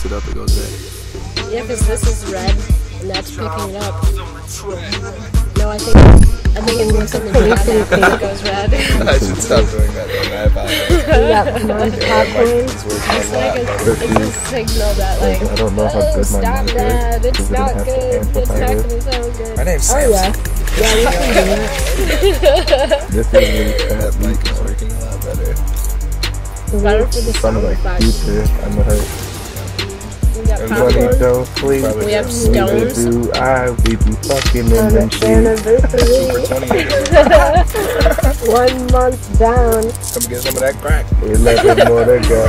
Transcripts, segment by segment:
to the other goes red. Yeah, because this is red, and that's picking it up. No, I think it looks something bad happens, it goes red. I should stop doing that then. I apologize. It's a signal that, like, I don't know how good my stop mic that, is. it's not good, it's not going to sound good. My name's Sam. Oh, yeah. Yeah, we can do that. This is really That mic is working a lot better. Better for the sounded sound like effect. Future. I'm hurt. We got And Money popcorn. don't sleep. We have Neither stones. do I. We be fucking in them sheets. Anniversary. Super 20 1 month down. Come get some of that crack. 11 more to go.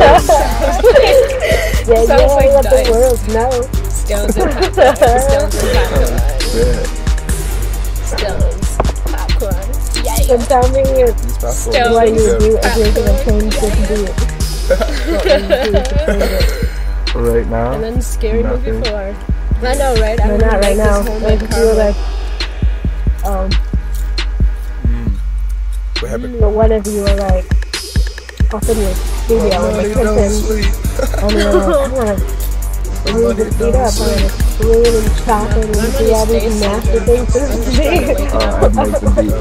Yeah, Sounds like let the dice. world know. Stones and popcorn. Stones and popcorn. Yeah. Stones. Popcorn. So tell me These popcorn what is you good. do if you're going to change this beat. What would you do to change it? Right now. And then Scary Movie Nothing. 4. I know, right? I No, would not make right now. this whole Like if you were Carmel. like, What happened? but what if you were like up in your studio in Money the don't kitchen sleep. and you're like, I'm gonna move the beat up, I'm gonna clean and chop it and do all these nasty things to the beat. I'd make the beat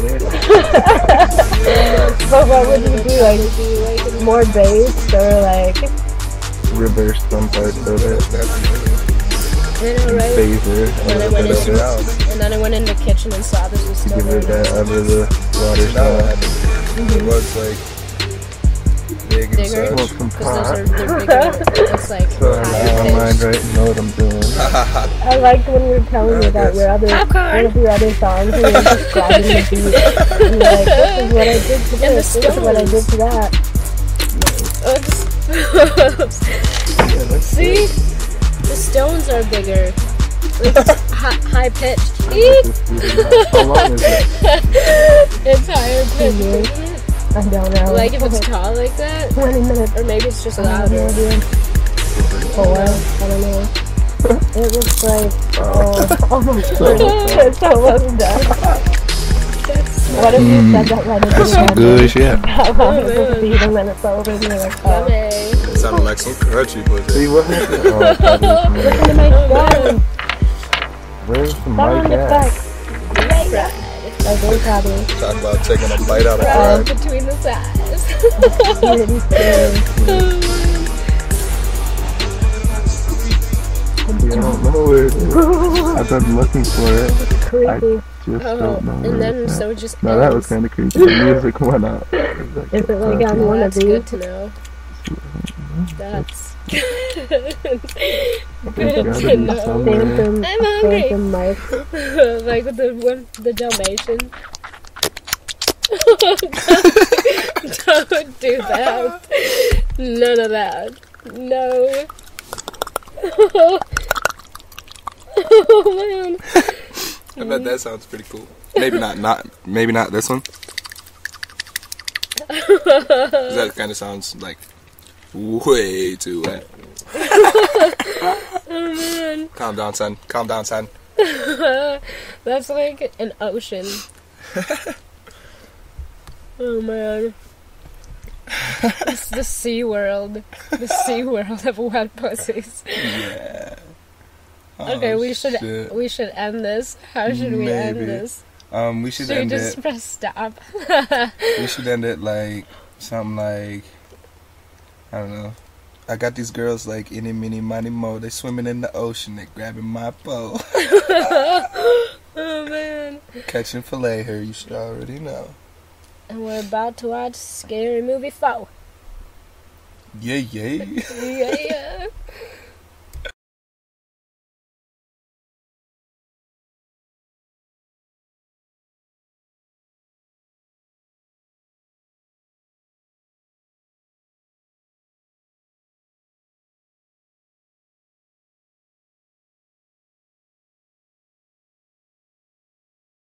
like But what would you do? Like more bass or like reverse some parts of it. I know, right? Phaser. And then I went in the kitchen and saw this was still Give it there. that under the water Now sound. it was like big and Bigger? such. Want some Because pop? they're bigger. It's like So I don't mind higher right know what I'm doing. I liked when you were telling me about your other one of your other songs and you were describing the beat. And you're like, this is what I did to And the this, this is what I did to that. pitch. See? The stones are bigger. It's high pitched. How long is it? It's higher pitched, Mhm. isn't it? I don't know. Like if it's tall like that, 20 minutes. or maybe it's just I have no louder. idea. 4, I don't know. It was like, almost finished. It's almost done. What if you said that right at the end? Good shit. How long is this beat and then it's over and you're like, oh. Yummy. It sounded like some crunchy bullshit. See what happened? Oh, Listen to my sound. where's the Sound mic at? effects. Like they probably Talk about taking a bite out of Right fry. between the thighs. really scary. I don't know where it is. I've been looking for it. Creepy. Just Oh, don't know where and then it's at. so it just No, that was ends. kind of creepy. The music went out. Is it like on Well, one of that's these? good to know. That's good There's to gotta be know. somewhere. Phantom, I'm hungry. Phantom Mike. Like with the Dalmatian. Don't do that. None of that. No. Oh man. I bet that sounds pretty cool. Maybe not this one. 'Cause that kind of sounds like way too wet. Oh man. Calm down, son. Calm down, son. That's like an ocean. Oh man. It's the Sea World. The Sea World of wet pussies. Yeah. Okay, Oh, we should shit. end this. How should we end Maybe. this? We should Should we end just it. press stop? We should end it like something like, I don't know. I got these girls like any, mini, money, mo. They swimming in the ocean. They grabbing my pole. Oh man. Catching fillet here. You should already know. And we're about to watch Scary Movie 4. Yeah, yeah. Yeah.